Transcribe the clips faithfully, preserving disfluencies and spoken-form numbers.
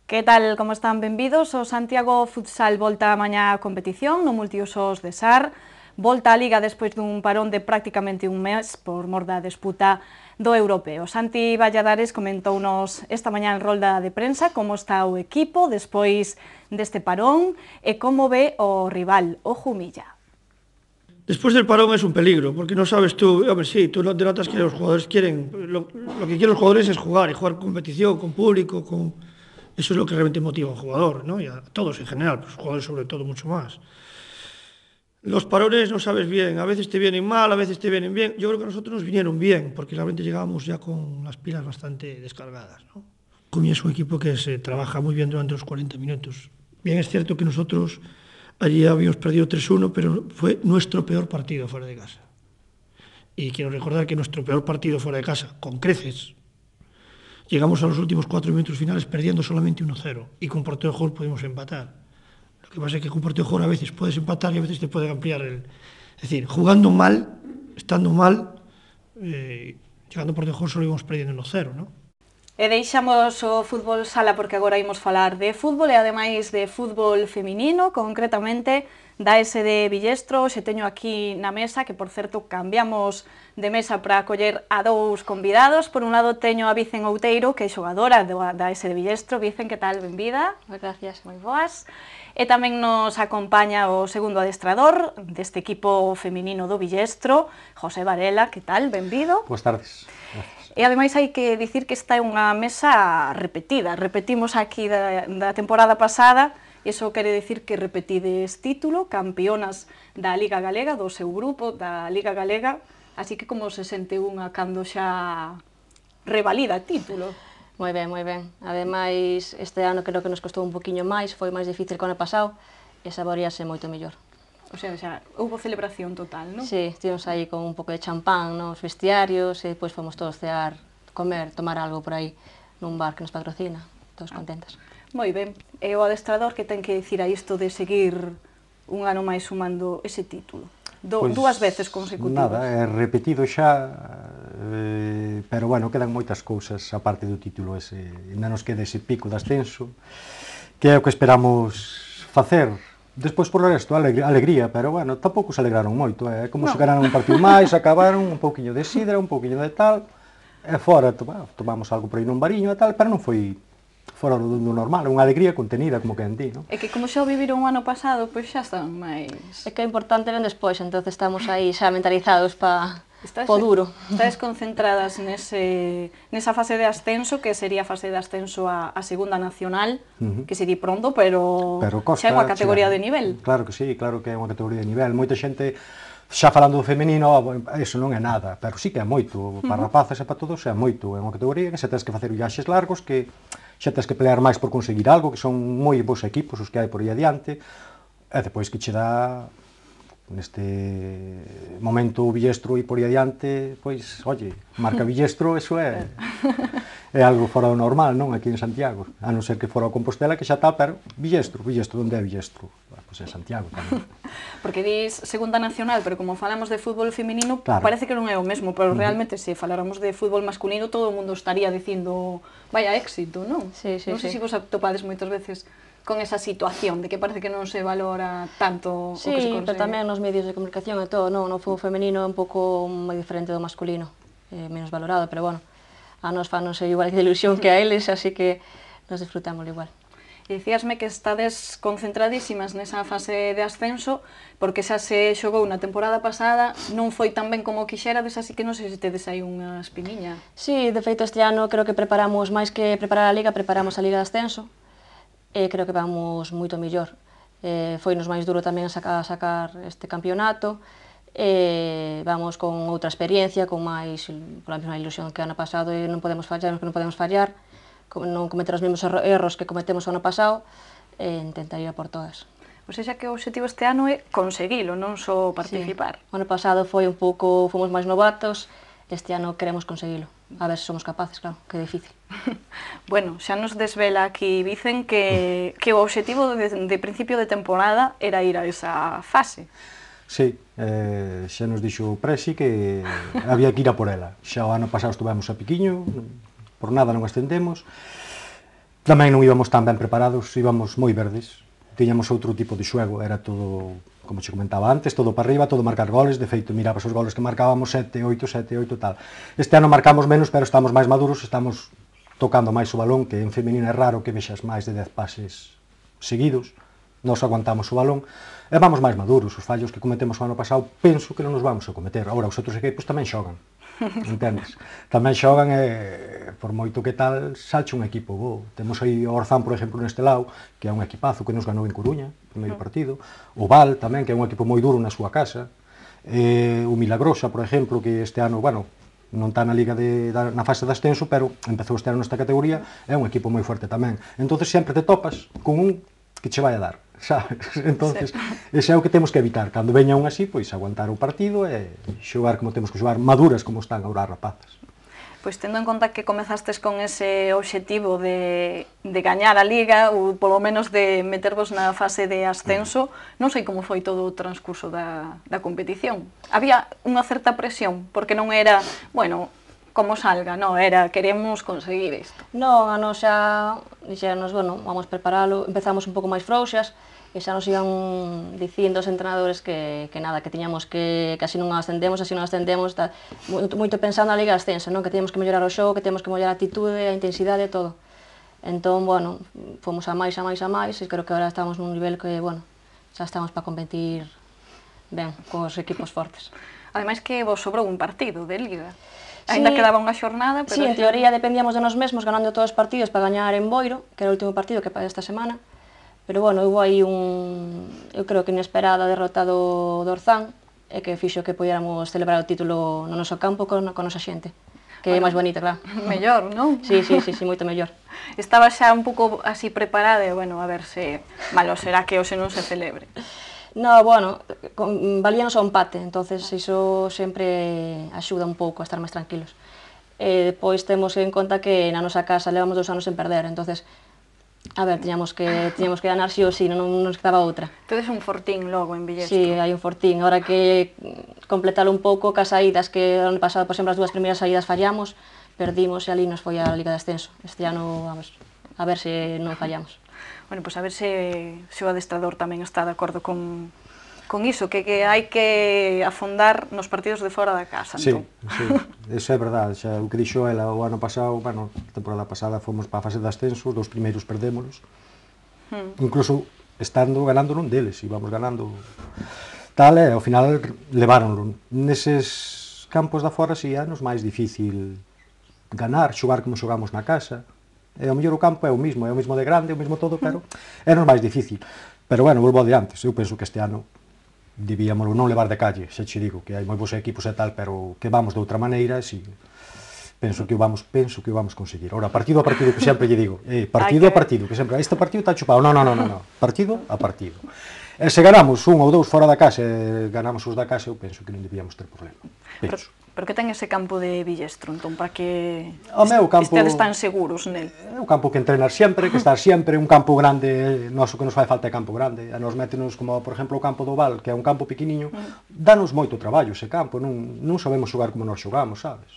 Que tal, como están? Benvidos. O Santiago Futsal volta mañá a competición no multiusos de Sar. Volta a Liga despois dun parón de prácticamente un mes por mor da disputa do Europeo. Santi Valladares comentounos esta mañá en rolda de prensa como está o equipo despois deste parón e como ve o rival, o Jumilla. Después del parón es un peligro, porque no sabes tú, hombre, sí, tú no te notas que los jugadores quieren, lo, lo que quieren los jugadores es jugar, y jugar competición, con público, con... Eso es lo que realmente motiva a un jugador, ¿no? Y a todos en general, pero los jugadores sobre todo mucho más. Los parones no sabes bien, a veces te vienen mal, a veces te vienen bien. Yo creo que a nosotros nos vinieron bien, porque realmente llegábamos ya con las pilas bastante descargadas, ¿no? Cumi es un equipo que se trabaja muy bien durante los cuarenta minutos. Bien, es cierto que nosotros allí habíamos perdido tres uno, pero fue nuestro peor partido fuera de casa. Y quiero recordar que nuestro peor partido fuera de casa, con creces, llegamos a los últimos cuatro minutos finales perdiendo solamente uno cero y con portero de gol pudimos empatar. Lo que pasa es que con portero de gol a veces puedes empatar y a veces te pueden ampliar el... Es decir, jugando mal, estando mal, eh, llegando por portero de gol solo íbamos perdiendo uno cero, ¿no? E deixamos o fútbol sala porque agora imos falar de fútbol e ademais de fútbol feminino, concretamente da S D Villestro. Xe teño aquí na mesa, que por certo cambiamos de mesa para acoller a dous convidados. Por un lado teño a Vicen Outeiro, que é xogadora da S D Villestro. Vicen, que tal? Benvida. Gracias. Moi boas. E tamén nos acompaña o segundo adestrador deste equipo feminino do Villestro, José Varela. Que tal? Benvido. Boas tardes. Gracias. E ademais hai que dicir que esta é unha mesa repetida. Repetimos aquí da, da temporada pasada, iso quere dicir que repetides título, campeonas da Liga Galega, do seu grupo da Liga Galega, así que como se sente unha cando xa revalida título? Moi ben, moi ben. Ademais, este ano creo que nos costou un poquinho máis, foi máis difícil que o ano pasado, e saborease moito mellor. O sea, xa, houve celebración total, non? Sí, estivemos aí con un pouco de champán nos vestiarios, e depois fomos todos cear, comer, tomar algo por aí nun bar que nos patrocina, todos contentos. Moi ben. E o adestrador que ten que dicir a isto de seguir un ano máis sumando ese título? Do, Pois, dúas veces consecutivas. Nada, é repetido xa, eh, pero bueno, quedan moitas cousas a parte do título ese, ainda nos queda ese pico de ascenso, que é o que esperamos facer. Despois, por o resto, alegría, pero, bueno, tampouco se alegraron moito, é como se ganaron un partido máis, acabaron un pouquiño de sidra, un pouquiño de tal, e fora, tomamos algo por aí nun bariño e tal, pero non foi fora do normal, unha alegría contenida, como que en ti, non? É que como xa o viviron o ano pasado, pois xa están máis... É que é importante ven despois, entonces estamos aí xa mentalizados pa... Estás, po duro. Estás concentradas nese, nesa fase de ascenso, que sería a fase de ascenso a, a segunda nacional, uh -huh. que se di pronto, pero, pero costa, xa é unha categoría xa, de nivel. Claro que sí, claro que é unha categoría de nivel. Moita xente, xa falando do femenino, eso non é nada, pero sí que é moito. Para uh -huh. rapazas e para todos é moito. É unha categoría que xa tens que facer viaxes largos, que xa tens que pelear máis por conseguir algo, que son moi bons equipos os que hai por aí adiante, e depois que che dá... neste momento o Villestro e por aí adiante, pois, oye, marca Villestro, eso é é algo fora do normal, non? Aquí en Santiago, a non ser que fora o Compostela, que xa tal, pero Villestro, Villestro, onde é Villestro? Pois é Santiago tamén. Porque dis segunda nacional, pero como falamos de fútbol feminino, claro, parece que non é o mesmo, pero realmente se faláramos de fútbol masculino, todo o mundo estaría dicindo vaya éxito, non? Sí, sí, non sei sí. se vos atopades moitas veces con esa situación de que parece que non se valora tanto sí, o que se consegue. Sí, pero tamén nos medios de comunicación e todo, non, o fútbol femenino é un pouco moi diferente do masculino, é menos valorado, pero bueno, a nos fan non sei igual de ilusión que a eles, así que nos disfrutamos igual. E dicíasme que estades concentradísimas nesa fase de ascenso, porque xa se xogou na temporada pasada, non foi tan ben como quixerades, así que non sei se tedes aí unha espiniña. Sí, de feito este ano creo que preparamos, máis que preparar a Liga, preparamos a Liga de Ascenso, e creo que vamos moito mellor. Eh, foi nos máis duro tamén sacar, sacar este campeonato, e vamos con outra experiencia, con máis, pola mesma ilusión que o ano pasado, e non podemos fallar, que non podemos fallar, non cometer os mesmos erros que cometemos o ano pasado, e intentar ir a por todas. O sea, que o objetivo este ano é conseguilo, non só participar. Sí. O ano pasado foi un pouco, fomos máis novatos, este ano queremos conseguilo. A ver se somos capaces, claro, que é difícil. Bueno, xa nos desvela aquí, dicen que, que o objetivo de, de principio de temporada era ir a esa fase. Sí, eh, xa nos dixo o Presi que había que ir a por ela. Xa o ano pasado estuvemos a piquiño, por nada non ascendemos, Tamén non íbamos tan ben preparados, íbamos moi verdes. Tiñamos outro tipo de xoego, era todo, como che comentaba antes, todo para arriba, todo marcar goles. De feito, mirabas os goles que marcábamos, sete, oito, sete, oito, tal. Este ano marcamos menos, pero estamos máis maduros, estamos tocando máis o balón, que en femenino é raro que vexas máis de dez pases seguidos. Nos aguantamos o balón e vamos máis maduros. Os fallos que cometemos o ano pasado penso que non nos vamos a cometer. Agora, os outros equipos tamén xogan, entendes? Tamén xogan e, por moito que tal, salche un equipo bo. Temos aí o Orzán, por exemplo, neste lado, que é un equipazo que nos ganou en Coruña, o primeiro partido. O Val, tamén, que é un equipo moi duro na súa casa. E, o Milagrosa, por exemplo, que este ano, bueno, non está na liga de, da, na fase de ascenso, pero empezou este ano nesta categoría, é un equipo moi fuerte tamén. Entonces sempre te topas con un que che vai a dar, sabes? Entonces, sí. Ese é o que temos que evitar. Cando veña un así, pois aguantar o partido e xogar como temos que xogar, maduras como están agora as rapazas. Pois tendo en conta que comezastes con ese obxectivo de, de gañar a Liga, ou polo menos de metervos na fase de ascenso, non sei como foi todo o transcurso da, da competición. Había unha certa presión, porque non era, bueno, como salga, non, era, queremos conseguir isto. Non, a nos xa dixeronnos, bueno, vamos preparalo, empezamos un pouco máis frouxas, e xa nos iban dicindo os entrenadores que, que nada, que tiñamos que, que así non ascendemos, así non ascendemos, tal, moito, moito pensando na Liga de Ascenso, non? Que teníamos que mellorar o xogo, que teníamos que mellorar a actitude, a intensidade, todo. Entón, bueno, fomos a máis, a máis, a máis, e creo que agora estamos nun nivel que, bueno, xa estamos para competir ben, cos equipos fortes. Ademais que vos sobrou un partido de Liga. Ainda sí, quedaba unha xornada, pero... Sí, en teoría dependíamos de nós mesmos ganando todos os partidos para gañar en Boiro, que era o último partido que para esta semana. Pero, bueno, hubo aí un, eu creo que inesperada derrota do, do Orzán, e que fixo que pudiéramos celebrar o título no noso campo con, con nosa xente. Que bueno, é máis bonita, claro. Mellor, non? Sí, sí, sí, sí, moito mellor. Estaba xa un pouco así preparada e, bueno, a ver se malo será que hoxe non se celebre. No, bueno, valíanos ao empate, entonces iso sempre axuda un pouco a estar máis tranquilos. E depois temos en conta que na nosa casa levamos dous anos sen perder, entonces a ver, tiñamos que tiñamos que ganar si ou si, non nos quedaba outra. Tedes un fortín logo en Villestro. Sí, hai un fortín. Ahora que completalo un pouco cas saídas que o ano pasado, por exemplo, as dúas primeiras saídas fallamos, perdimos e ali nos foi a Liga de Ascenso. Este ano, vamos, a ver se non fallamos. Bueno, pois pues a ver se, se o adestrador tamén está de acordo con, con iso, que, que hai que afondar nos partidos de fora da casa. Sí, entón. sí, eso é verdade. Xa, o que dixo ela o ano pasado, bueno, a temporada pasada fomos para a fase de ascenso, os dous primeiros perdémonos. Hmm. Incluso estando ganando nun deles, íbamos ganando tal, e ao final leváronlo. Neses campos da fora si é nos máis difícil ganar, xogar como xogamos na casa. E o mellor o campo é o mismo, é o mismo de grande, o mismo todo, pero é nos máis difícil. Pero bueno, volvo de antes, eu penso que este ano debíamoslo non levar de calle, xa che digo, que hai moi bons equipos e tal, pero que vamos de outra maneira, si penso que o vamos, penso que o vamos conseguir. Ora, partido a partido, que sempre lle digo, eh, partido a partido, que sempre, este partido está chupado, non, non, non, non, partido a partido. E se ganamos un ou dous fora da casa e ganamos os da casa, eu penso que non debíamos ter problema. Penso. Pero, pero que ten ese campo de Villestro, entón, para que o meu campo, estedes tan seguros nel? É un campo que entrenar sempre, que estar sempre, un campo grande, noso que nos fai falta é campo grande, a nos métenos como, por exemplo, o campo do Val, que é un campo pequeniño, danos moito traballo ese campo, non, non sabemos xogar como nos xogamos, sabes?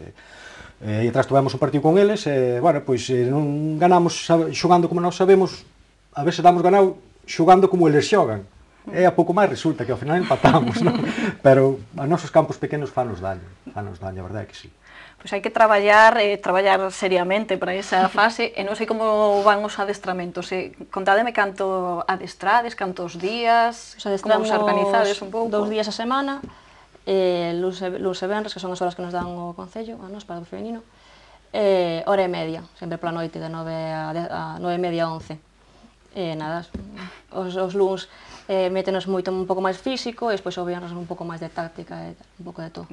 E, e atrás tivemos un partido con eles, e, bueno, pois, non ganamos xogando como nos sabemos, a ver se damos ganado xogando como eles xogan. E a pouco máis resulta que ao final empatamos, non? Pero a nosos campos pequenos fanos daño, fanos daño, a verdade é que sí. Pois hai que traballar, eh, traballar seriamente para esa fase, e non sei como van os adestramentos. Eh, contádeme canto adestrades, cantos días, como os organizades un pouco. Dous días a semana, eh, luz e venres, que son as horas que nos dan o Concello, a nos, para o femenino, eh, hora e media, sempre pola noite, de nove a nove e media a once. E nada, os, os luns eh, métenos moito un pouco máis físico, e despois o viernes un pouco máis de táctica e un pouco de todo.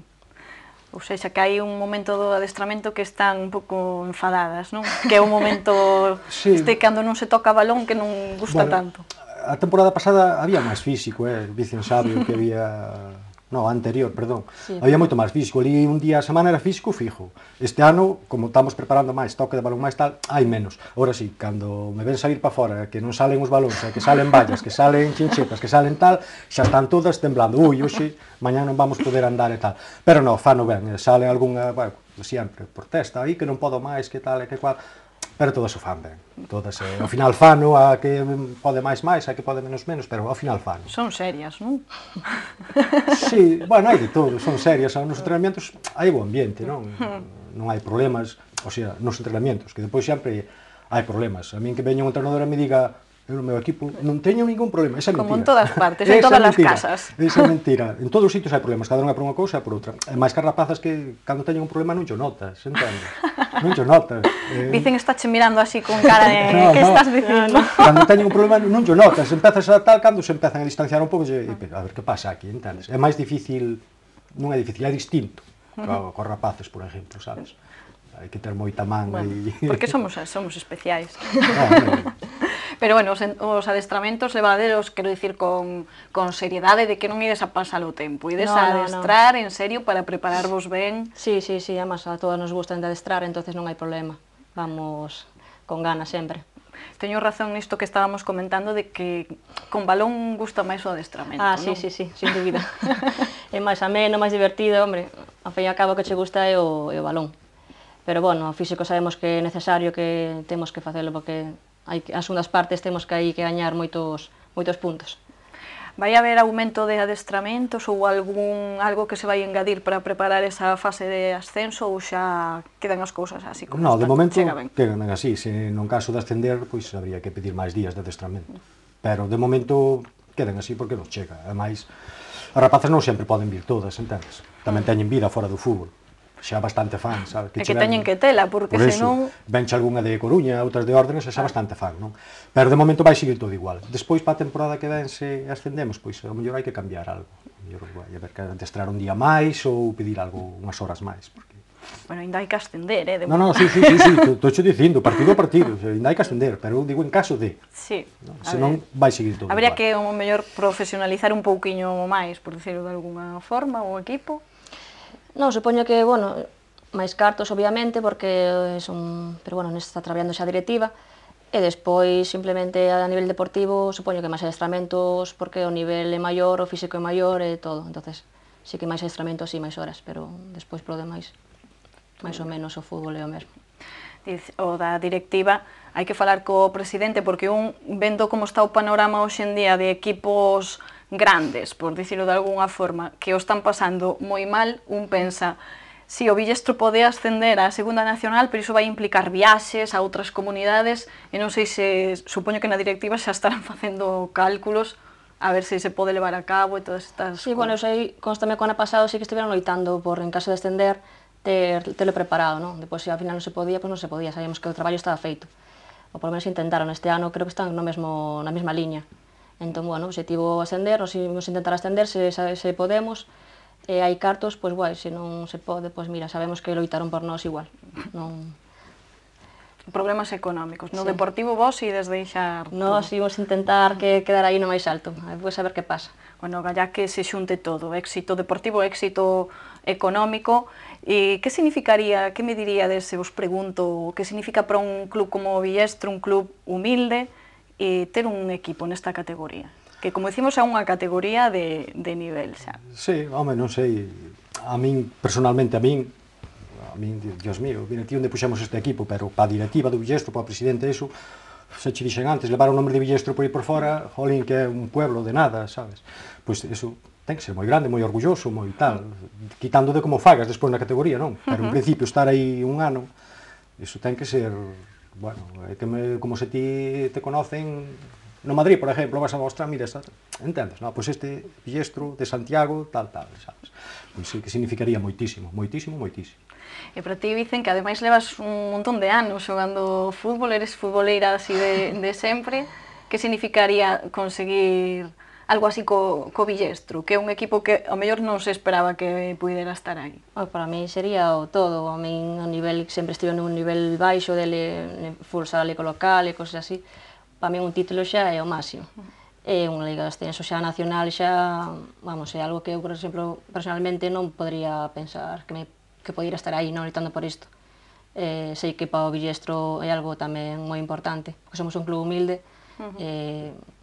Ou seja, que hai un momento do adestramento que están un pouco enfadadas, non? Que é un momento sí. Este cando non se toca balón que non gusta bueno, tanto. A temporada pasada había máis físico, eh? Dicen sabio que había... No, anterior, perdón. Sí. Había moito máis físico. Ali un día a semana era físico fijo. Este ano, como estamos preparando máis toque de balón máis tal, hai menos. Ora sí, cando me ven salir para fora, que non salen os balóns, que salen vallas, que salen chinchetas, que salen tal, xa están todas temblando. Ui, hoxe, mañá non vamos poder andar e tal. Pero non, fano ben, sale algunha, bueno, sempre, protesta aí, que non podo máis, que tal, e que cual. pero todas o fan ben. Todas, eh, ao final fano, a que pode máis máis, a que pode menos menos, pero ao final fano. Son serias, non? Sí, bueno, hai de todo, son serias, nos entrenamientos hai bo ambiente, non? Non hai problemas, o sea, nos entrenamientos, que depois sempre hai problemas. A min que veña un entrenador e me diga, eu no meu equipo non teño ningún problema, esa é mentira. Como en todas partes, en todas as casas. Esa é mentira. En todos os sitios hai problemas, cada unha por unha cousa e por outra. E máis que as rapazas que cando teñen un problema non xo notas, entende? Non xo notas. Eh... Dicen estáche mirando así con cara de no, que no. estás dicindo? Cando teñen un problema non xo notas, empezas a tal, cando se empezan a distanciar un pouco, e, a ver que pasa aquí, entendes? É máis difícil, non é difícil, é distinto co, co rapaces, por exemplo, sabes? Hai que ter moita man bueno, e... porque somos, somos especiais. No, no. Pero, bueno, os, os adestramentos levaderos, quero dicir, con, con seriedade, de que non ides a pasar o tempo, ides no, a no, adestrar no. en serio para prepararvos ben. Sí, sí, sí, además a todas nos gustan de adestrar, entonces non hai problema. Vamos con ganas sempre. Teño razón nisto que estábamos comentando de que con balón gusta máis o adestramento, Ah, non? sí, sí, sí, sin dúbida. É máis ameno, máis divertido, hombre, ao fin e ao cabo que che gusta é o, é o balón. Pero, bueno, o físico sabemos que é necesario, que temos que facelo, porque hai que, as segundas partes temos que aí que gañar moitos, moitos puntos. Vai haber aumento de adestramentos ou algún algo que se vai engadir para preparar esa fase de ascenso ou xa quedan as cousas así como No, está, de momento chega ben? quedan así, se non caso de ascender, pois habría que pedir máis días de adestramento. Pero de momento quedan así porque non chega. Ademais, as rapazas non sempre poden vir todas, entendes? Tamén teñen vida fora do fútbol. Xa bastante fan, sabe? Que, que teñen que tela, porque por senón... Venche algunha de Coruña, outras de Órdenes, e xa bastante fan, non? Pero de momento vai seguir todo igual. Despois, para a temporada que ven, se ascendemos, pois, a mellor hai que cambiar algo. A mellor vai haber que adestrar un día máis ou pedir algo, unhas horas máis, porque... Bueno, ainda hai que ascender, eh? De... No, no, sí, sí, sí, sí, estou xe dicindo, partido a partido, o sea, ainda hai que ascender, pero eu digo en caso de... Sí. No? Senón vai seguir todo Habría igual. que, o mellor, profesionalizar un pouquiño máis, por decirlo de alguna forma, o equipo. Non, supoño que, bueno, máis cartos, obviamente, porque son... Pero, bueno, nesta está traballando xa a directiva, e despois, simplemente, a nivel deportivo, supoño que máis adestramentos, porque o nivel é maior, o físico é maior e todo, entonces sí que máis adestramentos e máis horas, pero despois, polo demais, máis ou menos o fútbol é o mesmo. O da directiva, hai que falar co presidente, porque un, vendo como está o panorama hoxe en día de equipos grandes, por dicirlo de alguna forma, que o están pasando moi mal, un pensa... Si, o Villestro pode ascender á Segunda Nacional, pero iso vai implicar viaxes a outras comunidades, e non sei se, supoño que na directiva xa estarán facendo cálculos a ver se se pode levar a cabo e todas estas... Sí, bueno, eu sei, constame que o ano pasado sí que estiveron loitando por, en caso de ascender, ter, terlo preparado, non? Depois, se ao final non se podía, pois non se podía, sabíamos que o traballo estaba feito. Ou polo menos intentaron, este ano creo que están no mesmo, na mesma liña. Entón, bueno, o objetivo ascender, nos imos intentar ascender se, se podemos, e hai cartos, pois guai, se non se pode, pois mira, sabemos que loitaron por nós igual. Non... Problemas económicos. No sí. Deportivo vos ides deixar... Nós íbamos intentar que quedar aí no máis alto, pois a ver que pasa. Bueno, galla que se xunte todo, éxito deportivo, éxito económico. E que significaría, que me diríades, se vos pregunto, que significa para un club como o Villestro, un club humilde, e ter un equipo nesta categoría? Que, como dicimos, é unha categoría de, de nivel xa. Sí, home, non sei, a min, personalmente a min, a min, Dios mío, mira ti onde puxemos este equipo, pero para a directiva do Villestro, para o presidente, eso, se che dixen antes, levar o nombre de Villestro por aí por fora, jolín, que é un pueblo de nada, sabes? Pois eso ten que ser moi grande, moi orgulloso, moi tal, quitando de como fagas despois na categoría, non? Pero en principio estar aí un ano, eso ten que ser, bueno, é que me, como se ti te conocen... No Madrid, por exemplo, vas a mostrar, mira, está, entendes, no? Pois este Villestro de Santiago, tal, tal, sabes? Pois sí que significaría moitísimo, moitísimo, moitísimo. E para ti dicen que ademais levas un montón de anos xogando fútbol, eres futboleira así de, de sempre. Que significaría conseguir algo así co, co Villestro, que é un equipo que ao mellor non se esperaba que pudera estar aí? Oh, para mí sería o todo, a min a nivel, sempre estive nun nivel baixo, dele, futsal e local e cosas así. Para mí un título xa é o máximo. É unha liga de ascenso xa nacional, xa, vamos, é algo que eu, por exemplo, personalmente non podría pensar que, me, que podira estar aí, non loitando por isto. Eh, sei que para o Villestro é algo tamén moi importante, porque somos un club humilde, uh -huh. eh,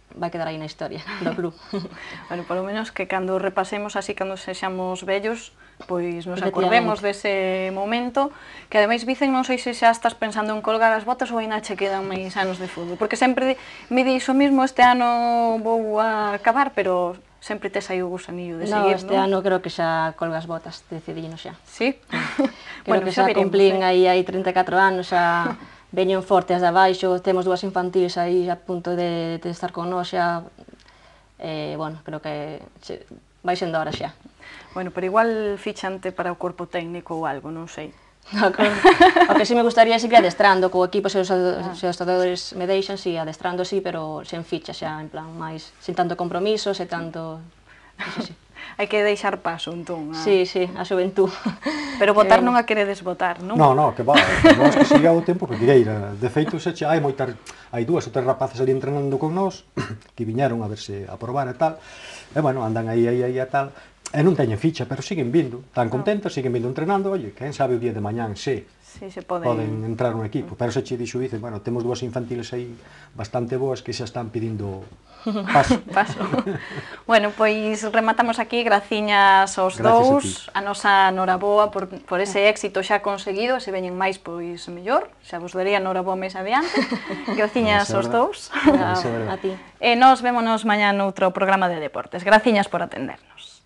vai quedar aí na historia do club. Bueno, polo menos que cando repasemos así, cando sexamos vellos, pois nos acordemos dese momento, que ademais, Vicen, non sei se xa estás pensando en colgar as botas ou ainda che quedan máis anos de fútbol, porque sempre me di iso mismo, este ano vou a acabar, pero sempre te sai o gusanillo de no, seguir, este non? ano creo que xa colgas botas, decidino xa. Sí? Creo Bueno, que xa xa veremos, cumplín eh. aí hai trinta e catro anos, xa veñen fortes de abaixo, temos dúas infantiles aí a punto de, de estar con nós xa, eh, bueno, creo que xe, vai sendo hora xa. Bueno, pero igual fichante para o corpo técnico ou algo, non sei. No, con, o que sí me gustaría é seguir adestrando co equipo, se os, ah. se os adestradores me deixan, sí, adestrando sí, pero sen ficha xa, en plan, máis, sin tanto compromiso, sen tanto... Eso sí. Hai que deixar paso, entón. A... Sí, sí, a xuventud. Pero votar non a queredes votar, non? No, no, que va, que vos que siga o tempo que queira. De feito, se che, hai moitas, hai dúas ou tres rapaces ali entrenando con nós, que viñeron a ver se aprobar e tal, e bueno, andan aí, aí, aí e tal, e non teñen ficha, pero siguen vindo, tan contentos, siguen vindo entrenando, oye, quen sabe o día de mañán, se sí, se poden... poden entrar no equipo, pero se che dixo, dicen, bueno, temos dúas infantiles aí bastante boas que xa están pedindo paso. Paso. Bueno, pois rematamos aquí, graciñas aos dous, a, a nosa noraboa por, por ese éxito xa conseguido, se veñen máis, pois mellor, xa vos daría noraboa máis adiante, graciñas aos dous. A, a ti. E nos vémonos mañá noutro programa de deportes. Graciñas por atendernos.